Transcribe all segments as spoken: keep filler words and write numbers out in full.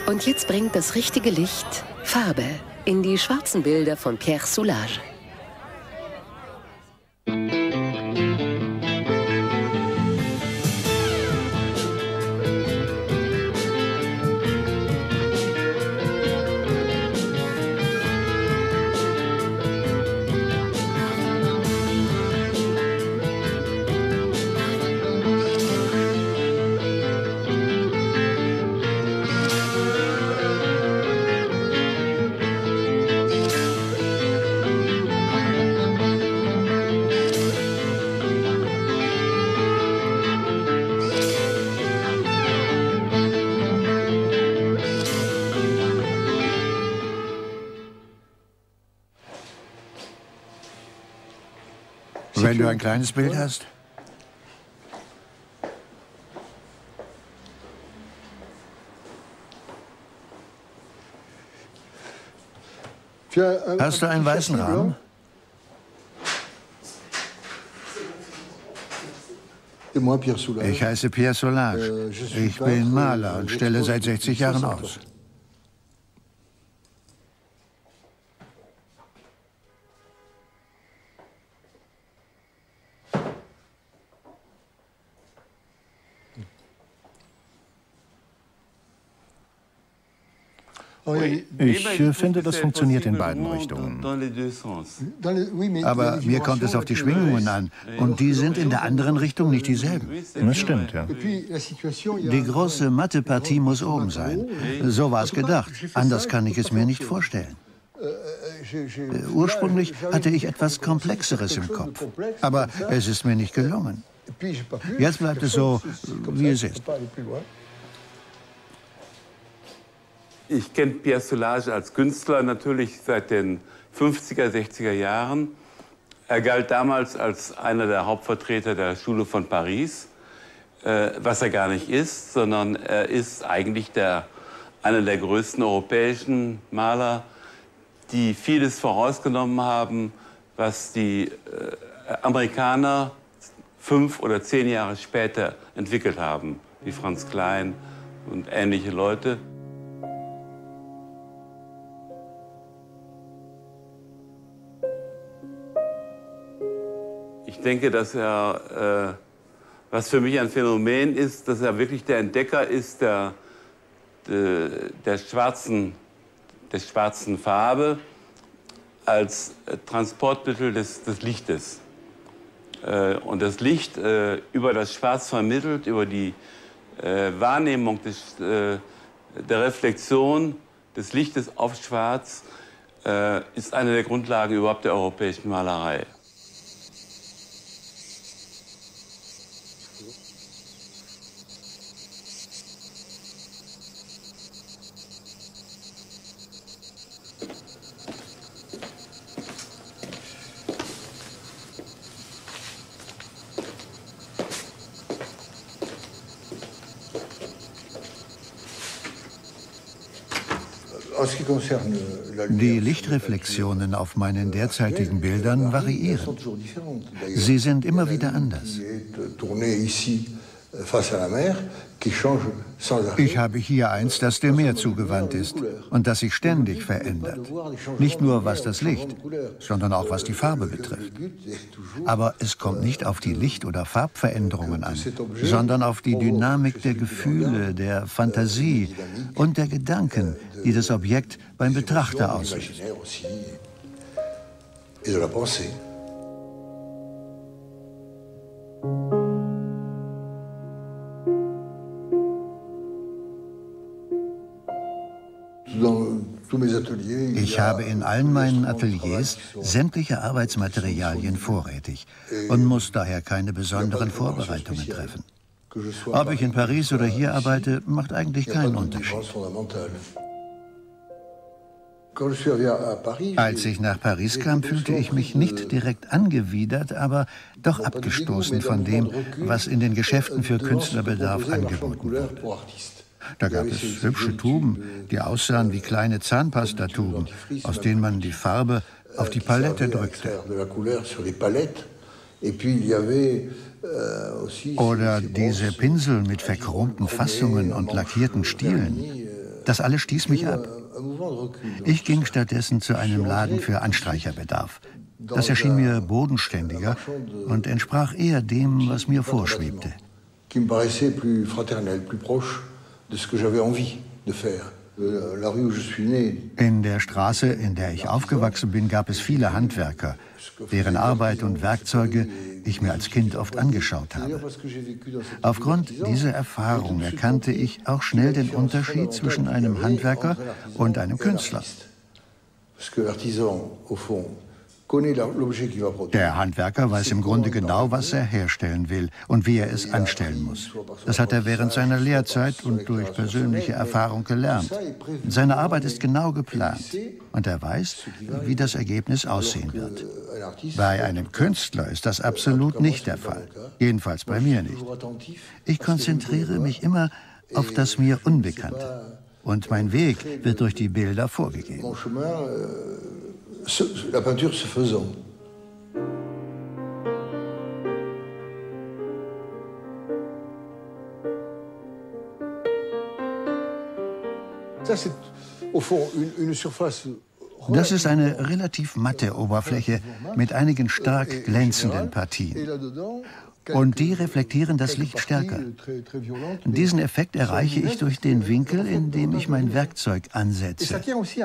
Und jetzt bringt das richtige Licht Farbe in die schwarzen Bilder von Pierre Soulages. Wenn du ein kleines Bild hast? Hast du einen weißen Rahmen? Ich heiße Pierre Soulages. Ich bin Maler und stelle seit sechzig Jahren aus. Ich finde, das funktioniert in beiden Richtungen. Aber mir kommt es auf die Schwingungen an. Und die sind in der anderen Richtung nicht dieselben. Das stimmt, ja. Die große matte Partie muss oben sein. So war es gedacht. Anders kann ich es mir nicht vorstellen. Ursprünglich hatte ich etwas Komplexeres im Kopf. Aber es ist mir nicht gelungen. Jetzt bleibt es so, wie es ist. Ich kenne Pierre Soulages als Künstler natürlich seit den fünfziger, sechziger Jahren. Er galt damals als einer der Hauptvertreter der Schule von Paris, äh, was er gar nicht ist, sondern er ist eigentlich der, einer der größten europäischen Maler, die vieles vorausgenommen haben, was die äh, Amerikaner fünf oder zehn Jahre später entwickelt haben, wie Franz Klein und ähnliche Leute. Ich denke, dass er, äh, was für mich ein Phänomen ist, dass er wirklich der Entdecker ist der, der, der, schwarzen, der schwarzen Farbe als Transportmittel des, des Lichtes. Äh, und das Licht äh, über das Schwarz vermittelt, über die äh, Wahrnehmung des, äh, der Reflexion des Lichtes auf Schwarz, äh, ist eine der Grundlagen überhaupt der europäischen Malerei. Die Lichtreflexionen auf meinen derzeitigen Bildern variieren. Sie sind immer wieder anders. Ich habe hier eins, das dem Meer zugewandt ist und das sich ständig verändert. Nicht nur was das Licht, sondern auch was die Farbe betrifft. Aber es kommt nicht auf die Licht- oder Farbveränderungen an, sondern auf die Dynamik der Gefühle, der Fantasie und der Gedanken, die das Objekt beim Betrachter auslöst. Ich habe in allen meinen Ateliers sämtliche Arbeitsmaterialien vorrätig und muss daher keine besonderen Vorbereitungen treffen. Ob ich in Paris oder hier arbeite, macht eigentlich keinen Unterschied. Als ich nach Paris kam, fühlte ich mich nicht direkt angewidert, aber doch abgestoßen von dem, was in den Geschäften für Künstlerbedarf angeboten wurde. Da gab es hübsche Tuben, die aussahen wie kleine Zahnpastatuben, aus denen man die Farbe auf die Palette drückte. Oder diese Pinsel mit verchromten Fassungen und lackierten Stielen. Das alles stieß mich ab. Ich ging stattdessen zu einem Laden für Anstreicherbedarf. Das erschien mir bodenständiger und entsprach eher dem, was mir vorschwebte. In der Straße, in der ich aufgewachsen bin, gab es viele Handwerker, deren Arbeit und Werkzeuge ich mir als Kind oft angeschaut habe. Aufgrund dieser Erfahrung erkannte ich auch schnell den Unterschied zwischen einem Handwerker und einem Künstler. Der Handwerker weiß im Grunde genau, was er herstellen will und wie er es anstellen muss. Das hat er während seiner Lehrzeit und durch persönliche Erfahrung gelernt. Seine Arbeit ist genau geplant und er weiß, wie das Ergebnis aussehen wird. Bei einem Künstler ist das absolut nicht der Fall. Jedenfalls bei mir nicht. Ich konzentriere mich immer auf das mir Unbekannte. Und mein Weg wird durch die Bilder vorgegeben. La peinture se faisant. Das ist eine relativ matte Oberfläche mit einigen stark glänzenden Partien. Und die reflektieren das Licht stärker. Diesen Effekt erreiche ich durch den Winkel, in dem ich mein Werkzeug ansetze.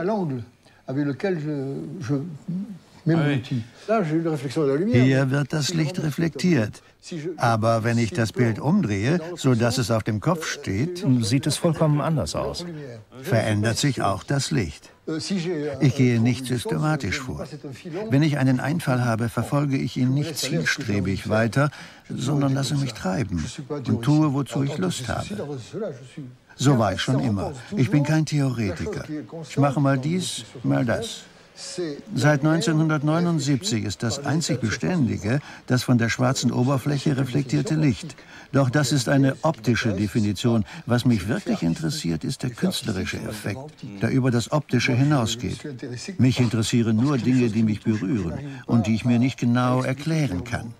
Hier wird das Licht reflektiert. Aber wenn ich das Bild umdrehe, sodass es auf dem Kopf steht, sieht es vollkommen anders aus. Verändert sich auch das Licht. Ich gehe nicht systematisch vor. Wenn ich einen Einfall habe, verfolge ich ihn nicht zielstrebig weiter, sondern lasse mich treiben und tue, wozu ich Lust habe. So war ich schon immer. Ich bin kein Theoretiker. Ich mache mal dies, mal das. Seit neunzehnhundertneunundsiebzig ist das einzig Beständige das von der schwarzen Oberfläche reflektierte Licht. Doch das ist eine optische Definition. Was mich wirklich interessiert, ist der künstlerische Effekt, der über das Optische hinausgeht. Mich interessieren nur Dinge, die mich berühren und die ich mir nicht genau erklären kann.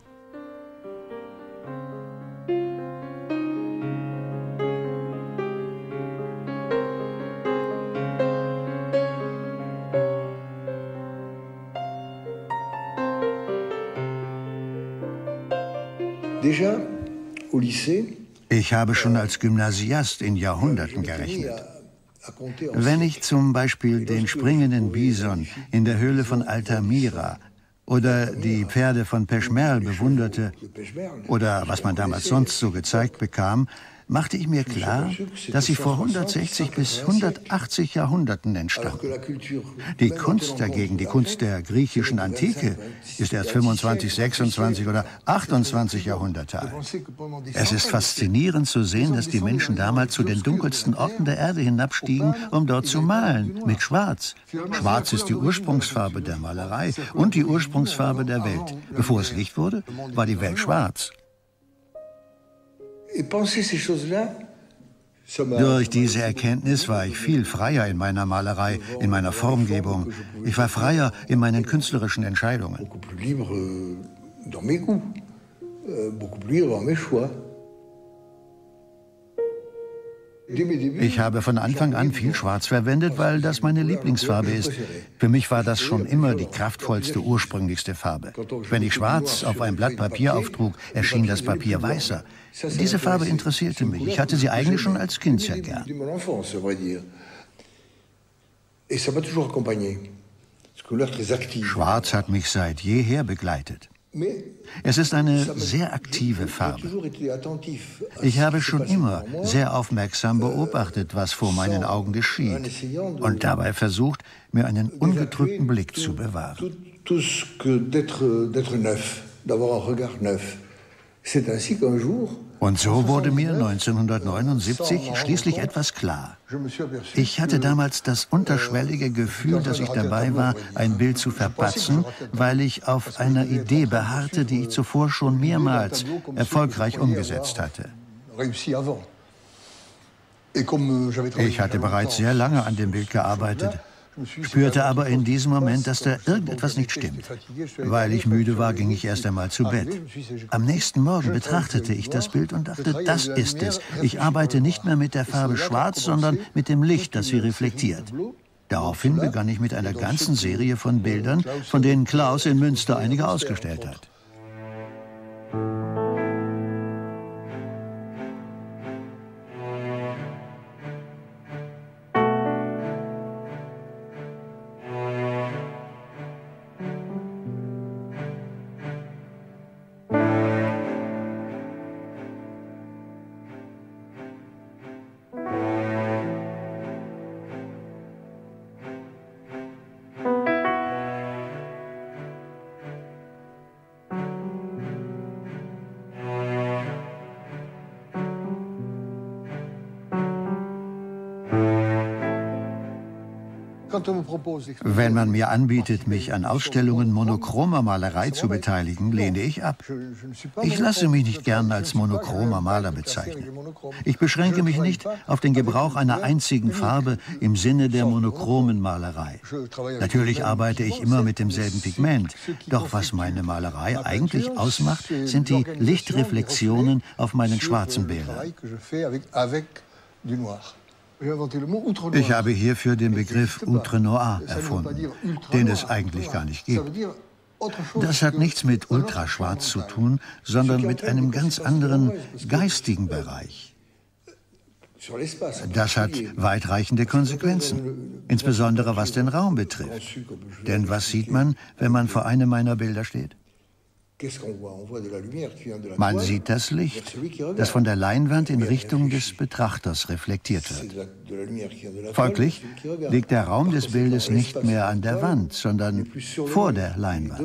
Ich habe schon als Gymnasiast in Jahrhunderten gerechnet. Wenn ich zum Beispiel den springenden Bison in der Höhle von Altamira oder die Pferde von Peshmerl bewunderte oder was man damals sonst so gezeigt bekam, machte ich mir klar, dass sie vor hundertsechzig bis hundertachtzig Jahrhunderten entstanden. Die Kunst dagegen, die Kunst der griechischen Antike, ist erst fünfundzwanzig, sechsundzwanzig oder achtundzwanzig Jahrhunderte alt. Es ist faszinierend zu sehen, dass die Menschen damals zu den dunkelsten Orten der Erde hinabstiegen, um dort zu malen, mit Schwarz. Schwarz ist die Ursprungsfarbe der Malerei und die Ursprungsfarbe der Welt. Bevor es Licht wurde, war die Welt schwarz. Durch diese Erkenntnis war ich viel freier in meiner Malerei, in meiner Formgebung. Ich war freier in meinen künstlerischen Entscheidungen. Ich habe von Anfang an viel Schwarz verwendet, weil das meine Lieblingsfarbe ist. Für mich war das schon immer die kraftvollste, ursprünglichste Farbe. Wenn ich Schwarz auf ein Blatt Papier auftrug, erschien das Papier weißer. Diese Farbe interessierte mich. Ich hatte sie eigentlich schon als Kind sehr gern. Schwarz hat mich seit jeher begleitet. Es ist eine sehr aktive Farbe. Ich habe schon immer sehr aufmerksam beobachtet, was vor meinen Augen geschieht und dabei versucht, mir einen ungetrübten Blick zu bewahren. Und so wurde mir neunzehnhundertneunundsiebzig schließlich etwas klar. Ich hatte damals das unterschwellige Gefühl, dass ich dabei war, ein Bild zu verpatzen, weil ich auf einer Idee beharrte, die ich zuvor schon mehrmals erfolgreich umgesetzt hatte. Ich hatte bereits sehr lange an dem Bild gearbeitet. spürte aber in diesem Moment, dass da irgendetwas nicht stimmt. Weil ich müde war, ging ich erst einmal zu Bett. Am nächsten Morgen betrachtete ich das Bild und dachte, das ist es. Ich arbeite nicht mehr mit der Farbe Schwarz, sondern mit dem Licht, das sie reflektiert. Daraufhin begann ich mit einer ganzen Serie von Bildern, von denen Klaus in Münster einige ausgestellt hat. Wenn man mir anbietet, mich an Ausstellungen monochromer Malerei zu beteiligen, lehne ich ab. Ich lasse mich nicht gern als monochromer Maler bezeichnen. Ich beschränke mich nicht auf den Gebrauch einer einzigen Farbe im Sinne der monochromen Malerei. Natürlich arbeite ich immer mit demselben Pigment, doch was meine Malerei eigentlich ausmacht, sind die Lichtreflexionen auf meinen schwarzen Bildern. Ich habe hierfür den Begriff Outre Noir erfunden, den es eigentlich gar nicht gibt. Das hat nichts mit Ultraschwarz zu tun, sondern mit einem ganz anderen geistigen Bereich. Das hat weitreichende Konsequenzen, insbesondere was den Raum betrifft. Denn was sieht man, wenn man vor einem meiner Bilder steht? Man sieht das Licht, das von der Leinwand in Richtung des Betrachters reflektiert wird. Folglich liegt der Raum des Bildes nicht mehr an der Wand, sondern vor der Leinwand.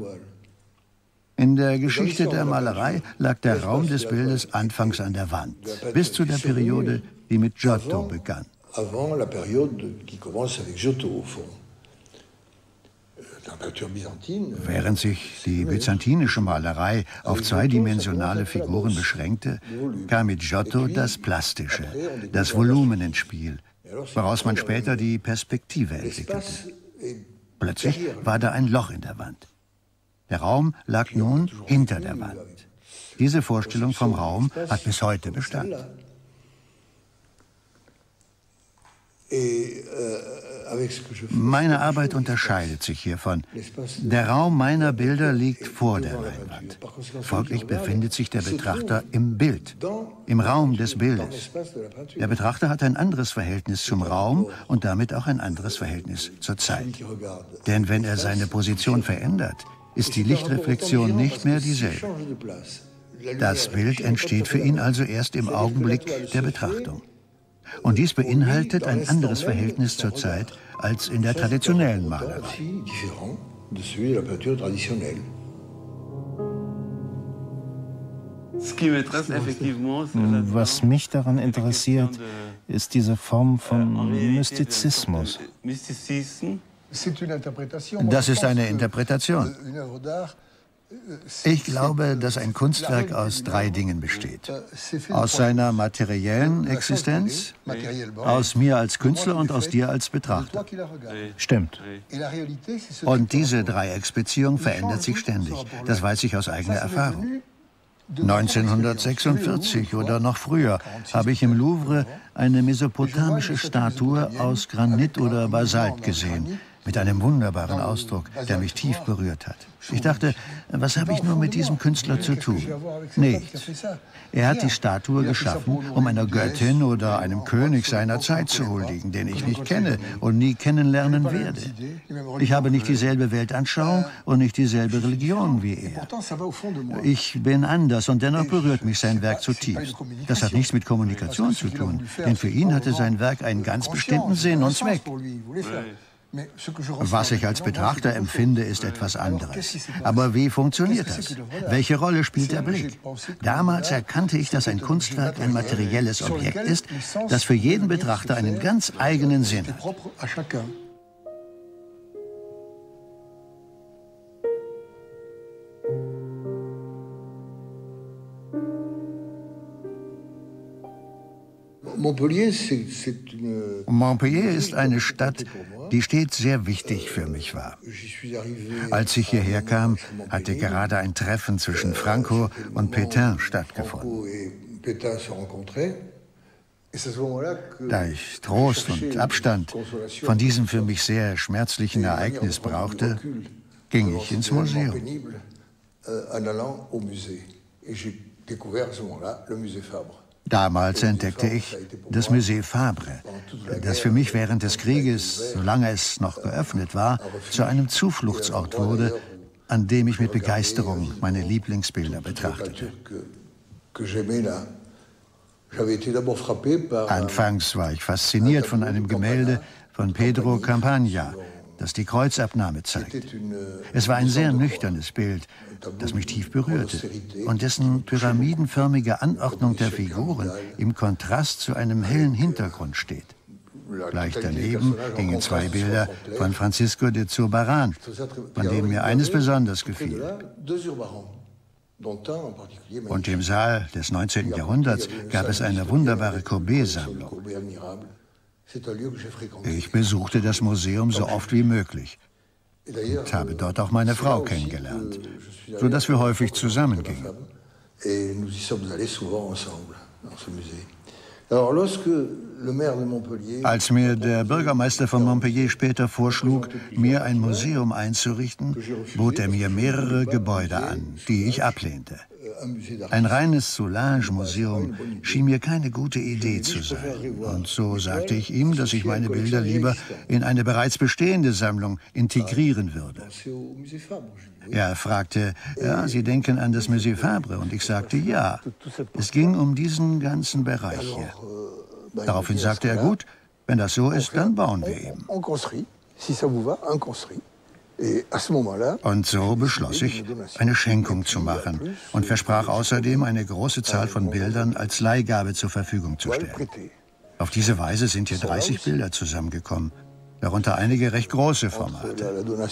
In der Geschichte der Malerei lag der Raum des Bildes anfangs an der Wand, bis zu der Periode, die mit Giotto begann. Während sich die byzantinische Malerei auf zweidimensionale Figuren beschränkte, kam mit Giotto das Plastische, das Volumen ins Spiel, woraus man später die Perspektive entwickelte. Plötzlich war da ein Loch in der Wand. Der Raum lag nun hinter der Wand. Diese Vorstellung vom Raum hat bis heute Bestand. Meine Arbeit unterscheidet sich hiervon. Der Raum meiner Bilder liegt vor der Leinwand. Folglich befindet sich der Betrachter im Bild, im Raum des Bildes. Der Betrachter hat ein anderes Verhältnis zum Raum und damit auch ein anderes Verhältnis zur Zeit. Denn wenn er seine Position verändert, ist die Lichtreflexion nicht mehr dieselbe. Das Bild entsteht für ihn also erst im Augenblick der Betrachtung. Und dies beinhaltet ein anderes Verhältnis zur Zeit als in der traditionellen Malerei. Was mich daran interessiert, ist diese Form von Mystizismus. Das ist eine Interpretation. Ich glaube, dass ein Kunstwerk aus drei Dingen besteht. Aus seiner materiellen Existenz, aus mir als Künstler und aus dir als Betrachter. Stimmt. Und diese Dreiecksbeziehung verändert sich ständig. Das weiß ich aus eigener Erfahrung. neunzehnhundertsechsundvierzig oder noch früher habe ich im Louvre eine mesopotamische Statue aus Granit oder Basalt gesehen, mit einem wunderbaren Ausdruck, der mich tief berührt hat. Ich dachte, was habe ich nur mit diesem Künstler zu tun? Nichts. Er hat die Statue geschaffen, um einer Göttin oder einem König seiner Zeit zu huldigen, den ich nicht kenne und nie kennenlernen werde. Ich habe nicht dieselbe Weltanschauung und nicht dieselbe Religion wie er. Ich bin anders und dennoch berührt mich sein Werk zutiefst. Das hat nichts mit Kommunikation zu tun, denn für ihn hatte sein Werk einen ganz bestimmten Sinn und Zweck. Was ich als Betrachter empfinde, ist etwas anderes. Aber wie funktioniert das? Welche Rolle spielt der Blick? Damals erkannte ich, dass ein Kunstwerk ein materielles Objekt ist, das für jeden Betrachter einen ganz eigenen Sinn hat. Montpellier ist eine Stadt, die stets sehr wichtig für mich war. Als ich hierher kam, hatte gerade ein Treffen zwischen Franco und Pétain stattgefunden. Da ich Trost und Abstand von diesem für mich sehr schmerzlichen Ereignis brauchte, ging ich ins Museum. Damals entdeckte ich das Musée Fabre, das für mich während des Krieges, solange es noch geöffnet war, zu einem Zufluchtsort wurde, an dem ich mit Begeisterung meine Lieblingsbilder betrachtete. Anfangs war ich fasziniert von einem Gemälde von Pedro Campagna, das die Kreuzabnahme zeigt. Es war ein sehr nüchternes Bild, das mich tief berührte und dessen pyramidenförmige Anordnung der Figuren im Kontrast zu einem hellen Hintergrund steht. Gleich daneben hingen zwei Bilder von Francisco de Zurbarán, von denen mir eines besonders gefiel. Und im Saal des neunzehnten Jahrhunderts gab es eine wunderbare Courbet-Sammlung. Ich besuchte das Museum so oft wie möglich und habe dort auch meine Frau kennengelernt, sodass wir häufig zusammengingen. Als mir der Bürgermeister von Montpellier später vorschlug, mir ein Museum einzurichten, bot er mir mehrere Gebäude an, die ich ablehnte. Ein reines Soulages-Museum schien mir keine gute Idee zu sein. Und so sagte ich ihm, dass ich meine Bilder lieber in eine bereits bestehende Sammlung integrieren würde. Er fragte, ja, Sie denken an das Musée Fabre? Und ich sagte, ja. Es ging um diesen ganzen Bereich hier. Daraufhin sagte er, gut, wenn das so ist, dann bauen wir eben. Und so beschloss ich, eine Schenkung zu machen und versprach außerdem, eine große Zahl von Bildern als Leihgabe zur Verfügung zu stellen. Auf diese Weise sind hier dreißig Bilder zusammengekommen, darunter einige recht große Formate.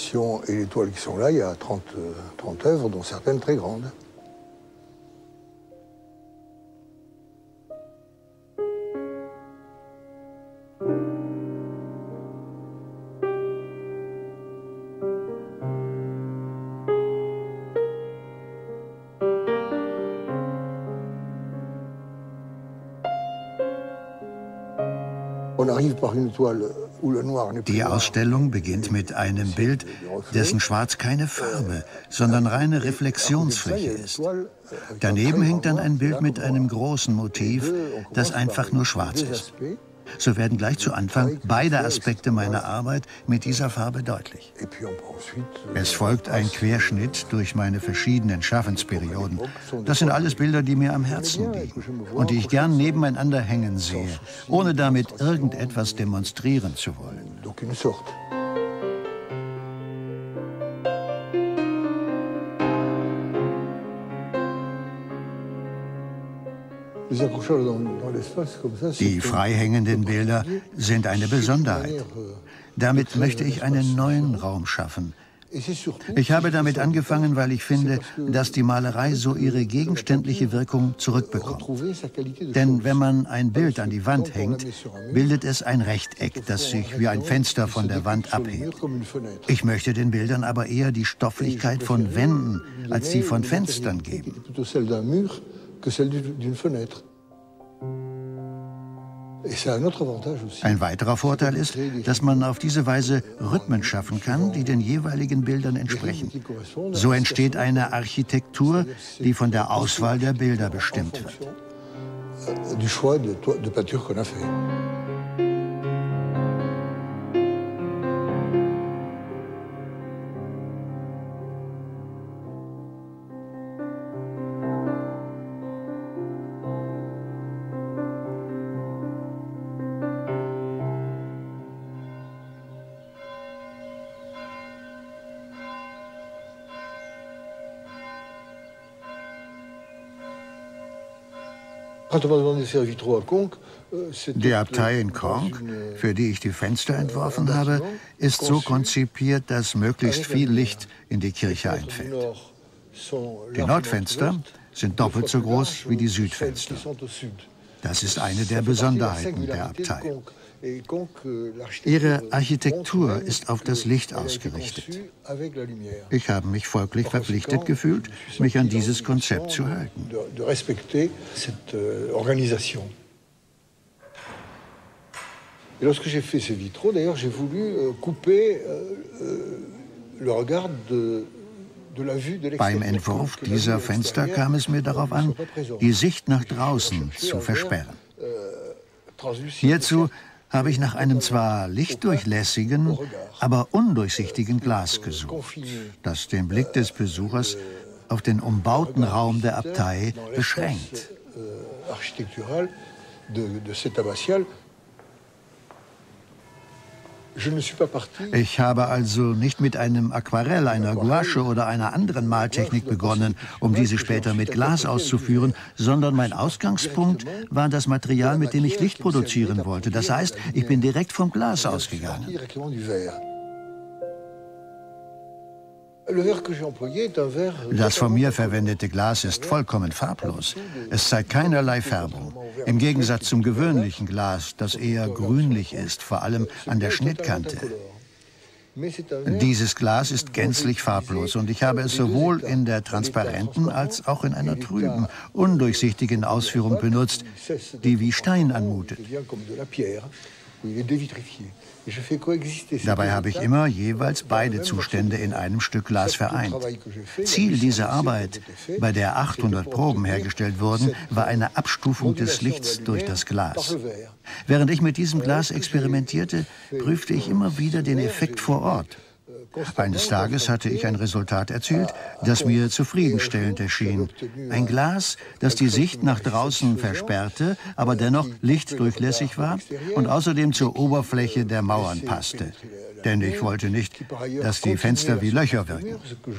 Die Ausstellung beginnt mit einem Bild, dessen Schwarz keine Farbe, sondern reine Reflexionsfläche ist. Daneben hängt dann ein Bild mit einem großen Motiv, das einfach nur schwarz ist. So werden gleich zu Anfang beide Aspekte meiner Arbeit mit dieser Farbe deutlich. Es folgt ein Querschnitt durch meine verschiedenen Schaffensperioden. Das sind alles Bilder, die mir am Herzen liegen und die ich gern nebeneinander hängen sehe, ohne damit irgendetwas demonstrieren zu wollen. Die freihängenden Bilder sind eine Besonderheit. Damit möchte ich einen neuen Raum schaffen. Ich habe damit angefangen, weil ich finde, dass die Malerei so ihre gegenständliche Wirkung zurückbekommt. Denn wenn man ein Bild an die Wand hängt, bildet es ein Rechteck, das sich wie ein Fenster von der Wand abhebt. Ich möchte den Bildern aber eher die Stofflichkeit von Wänden als die von Fenstern geben. Ein weiterer Vorteil ist, dass man auf diese Weise Rhythmen schaffen kann, die den jeweiligen Bildern entsprechen. So entsteht eine Architektur, die von der Auswahl der Bilder bestimmt wird. Die Abtei in Conques, für die ich die Fenster entworfen habe, ist so konzipiert, dass möglichst viel Licht in die Kirche einfällt. Die Nordfenster sind doppelt so groß wie die Südfenster. Das ist eine der Besonderheiten der Abtei. Ihre Architektur ist auf das Licht ausgerichtet. Ich habe mich folglich verpflichtet gefühlt, mich an dieses Konzept zu halten. Et lorsque j'ai fait ces vitraux, d'ailleurs, j'ai voulu couper le regard de Beim Entwurf dieser Fenster kam es mir darauf an, die Sicht nach draußen zu versperren. Hierzu habe ich nach einem zwar lichtdurchlässigen, aber undurchsichtigen Glas gesucht, das den Blick des Besuchers auf den umbauten Raum der Abtei beschränkt. Ich habe also nicht mit einem Aquarell, einer Gouache oder einer anderen Maltechnik begonnen, um diese später mit Glas auszuführen, sondern mein Ausgangspunkt war das Material, mit dem ich Licht produzieren wollte. Das heißt, ich bin direkt vom Glas ausgegangen. Das von mir verwendete Glas ist vollkommen farblos. Es zeigt keinerlei Färbung. Im Gegensatz zum gewöhnlichen Glas, das eher grünlich ist, vor allem an der Schnittkante. Dieses Glas ist gänzlich farblos und ich habe es sowohl in der transparenten als auch in einer trüben, undurchsichtigen Ausführung benutzt, die wie Stein anmutet. Dabei habe ich immer jeweils beide Zustände in einem Stück Glas vereint. Ziel dieser Arbeit, bei der achthundert Proben hergestellt wurden, war eine Abstufung des Lichts durch das Glas. Während ich mit diesem Glas experimentierte, prüfte ich immer wieder den Effekt vor Ort. Eines Tages hatte ich ein Resultat erzielt, das mir zufriedenstellend erschien. Ein Glas, das die Sicht nach draußen versperrte, aber dennoch lichtdurchlässig war und außerdem zur Oberfläche der Mauern passte. Denn ich wollte nicht, dass die Fenster wie Löcher wirken.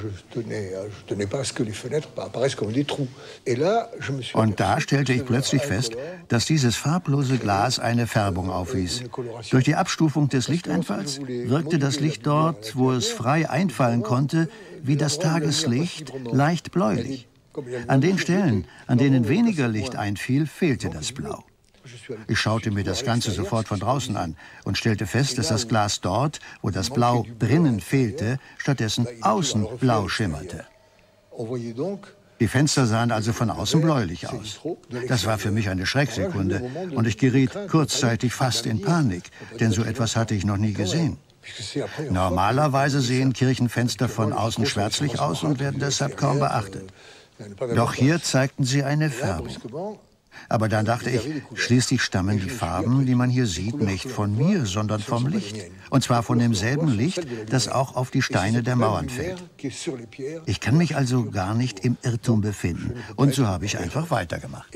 Und da stellte ich plötzlich fest, dass dieses farblose Glas eine Färbung aufwies. Durch die Abstufung des Lichteinfalls wirkte das Licht dort, wo es frei einfallen konnte, wie das Tageslicht, leicht bläulich. An den Stellen, an denen weniger Licht einfiel, fehlte das Blau. Ich schaute mir das Ganze sofort von draußen an und stellte fest, dass das Glas dort, wo das Blau drinnen fehlte, stattdessen außen blau schimmerte. Die Fenster sahen also von außen bläulich aus. Das war für mich eine Schrecksekunde und ich geriet kurzzeitig fast in Panik, denn so etwas hatte ich noch nie gesehen. Normalerweise sehen Kirchenfenster von außen schwärzlich aus und werden deshalb kaum beachtet. Doch hier zeigten sie eine Färbung. Aber dann dachte ich, schließlich stammen die Farben, die man hier sieht, nicht von mir, sondern vom Licht. Und zwar von demselben Licht, das auch auf die Steine der Mauern fällt. Ich kann mich also gar nicht im Irrtum befinden. Und so habe ich einfach weitergemacht.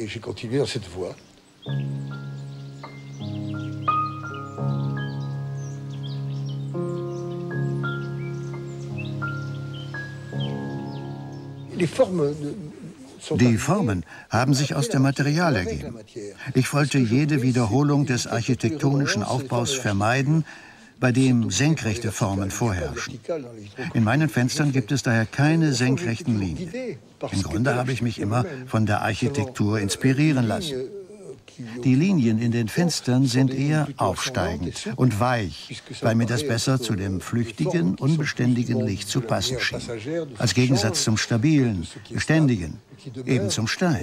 Die Formen Die Formen haben sich aus dem Material ergeben. Ich wollte jede Wiederholung des architektonischen Aufbaus vermeiden, bei dem senkrechte Formen vorherrschen. In meinen Fenstern gibt es daher keine senkrechten Linien. Im Grunde habe ich mich immer von der Architektur inspirieren lassen. Die Linien in den Fenstern sind eher aufsteigend und weich, weil mir das besser zu dem flüchtigen, unbeständigen Licht zu passen schien. Als Gegensatz zum stabilen, beständigen, eben zum Stein.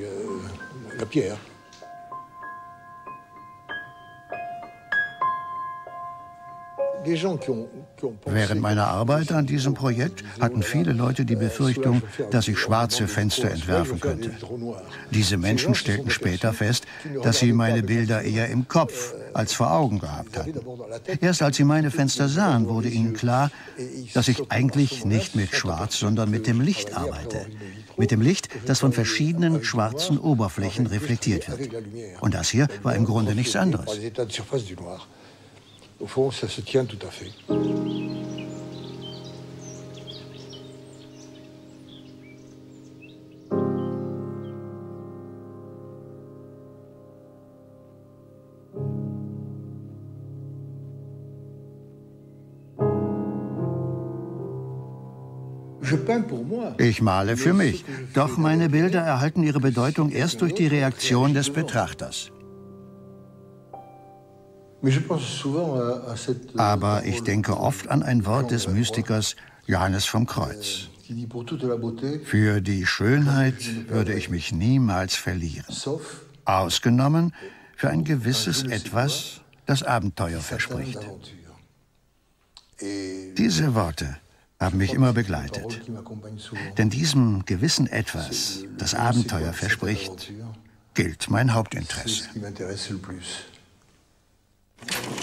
Während meiner Arbeit an diesem Projekt hatten viele Leute die Befürchtung, dass ich schwarze Fenster entwerfen könnte. Diese Menschen stellten später fest, dass sie meine Bilder eher im Kopf als vor Augen gehabt hatten. Erst als sie meine Fenster sahen, wurde ihnen klar, dass ich eigentlich nicht mit Schwarz, sondern mit dem Licht arbeite. Mit dem Licht, das von verschiedenen schwarzen Oberflächen reflektiert wird. Und das hier war im Grunde nichts anderes. Au fond, ça se tient tout à fait. Ich male für mich, doch meine Bilder erhalten ihre Bedeutung erst durch die Reaktion des Betrachters. Aber ich denke oft an ein Wort des Mystikers Johannes vom Kreuz. Für die Schönheit würde ich mich niemals verlieren. Ausgenommen für ein gewisses Etwas, das Abenteuer verspricht. Diese Worte haben mich immer begleitet. Denn diesem gewissen Etwas, das Abenteuer verspricht, gilt mein Hauptinteresse.